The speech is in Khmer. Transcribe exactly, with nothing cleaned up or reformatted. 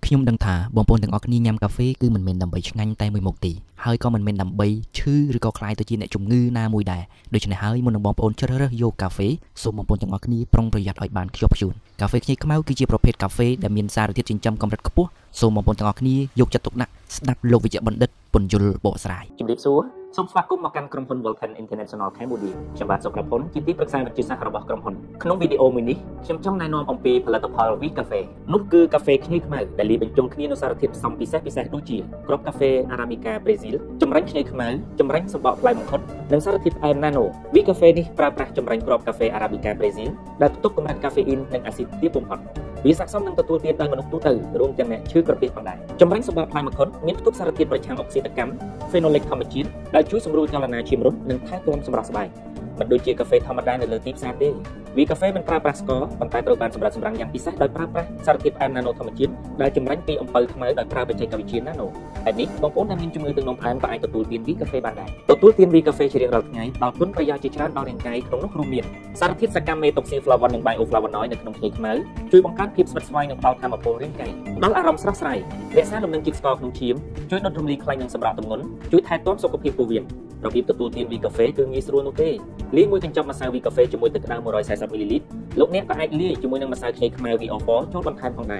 ខ្ញុំដឹងថាបងប្អូនទាំងអស់គ្នាញ៉ាំកាហ្វេគឺមិនមែនដើម្បីឆ្ងាញ់តែមួយមុខទេហើយក៏មិនមែនដើម្បីឈឺឬក៏ខ្លាយទៅជាអ្នកជំងឺណាមួយដែរដូច្នេះហើយមុននឹងបងប្អូនជ្រើសរើសយកកាហ្វេសូមបងប្អូនទាំងអស់គ្នាប្រុងប្រយ័ត្នឲ្យបានខ្ជាប់ខ្ជួនកាហ្វេខ្ញីខ្មៅគឺជាប្រភេទកាហ្វេដែលមានសារធាតុចិញ្ចឹមកម្រិតខ្ពស់សូមបងប្អូនទាំងអស់គ្នាយកចិត្តទុកដាក់ស្ដាប់លោកវិជ្ជបណ្ឌិតពន្យល់បកស្រាយជំរាបសួរសូមស្វាគមន៍មកកាន់ក្រុមហ៊ុន Vulcan International Cambodia ខ្ញុំបាទសុក្រភុនជាទីប្រឹក្សាវិទ្យាសាស្ត្ររបស់ក្រុមហ៊ុនក្នុងវីដេអូមួយនេះខ្ញុំចង់ណែនាំអំពីផលិតផល V Cafe នោះគឺកាហ្វេខ្ញីខ្មៅដែលលាយបញ្ចូលគ្នានូវសារធាតុផ្សំពិសេសពិសេសដូចជាគ្រាប់កាហ្វេ Arabica Brazil ចម្រាញ់ខ្ញីខ្មៅចម្រាញ់សម្បកផ្លែមង្ឃុតនិងសារធាតុផ្អែម Nano V Cafe នេះប្រើប្រាស់ចម្រាញ់គ្រាប់កាហ្វេ Arabica Brazil ដែលផ្ទុកកម្រិតកាហ្វេអ៊ីននិងអាស៊ីតទាបបំផុតវាស័ក្តិសមនឹងទទួលទានដោយមនុស្សទូទៅរួមទាំងអ្នកឈឺក្រពះផងដែរចម្រាញ់សម្បកផ្លែមង្ឃុតមានផ្ទុកសារធាតុប្រឆាំងអុកស៊ីតកម្ម Phenolic ធម្មជាតិដែលជួយសម្រួលចលនាឈាមរត់និងថែទាំសម្រស់ស្បែកមិនដូចជាកាហ្វេធម្មតានៅលើទីផ្សារទេវាកាហ្វេមិនប្រើប្រាស់ស្ករប៉ុន្តែត្រូវបានសម្រាប់សម្រាំងយ៉ាងពិសេសដោយប្រើប្រាស់សារធាតុផ្អែម Nano ធម្មជាតិដែលចម្រាញ់ពីអំពៅខ្មៅដោយប្រើបច្ចេកវិទ្យា Nano ហើយនេះបងប្អូនដែលមានជំងឺទឹកនោមផ្អែមក៏អាចទទួលទាន V Cafe បានដែរទទួលទាន V Cafe ជារៀងរាល់ថ្ងៃដោយគុណប្រយោជន៍ជាច្រើនដល់រាងកាយក្នុងនោះរួមមានសារធាតុសកម្ម Methoxyflavone និង Bioflavonoid នៅក្នុងខ្ញីខ្មៅជួយបង្កើនភាពស្វិតស្វាញនិងផ្ដល់ថាមពលរាងកាយផ្ដល់អារម្មណ៍ស្រស់ស្រាយរក្សាលំនឹងជាតិស្ករក្នុងឈាមជួយដុតរំលាយខ្លាញ់និងសម្រាប់ទម្ងន់ជួយថែទាំសុខភាពពោះវៀនរបៀបទទួលទាន V Cafe គឺងាយស្រួលនោះទេលាយមួយកញ្ចប់ម្សៅ V Cafe ជាមួយទឹកក្តៅ một trăm bốn mươiមីលីលីត្រ លោកអ្នកក៏អាចលាយជាមួយនឹងម្សៅខ្ញីខ្មៅ V O four ចូលបន្ថែមផងដែរ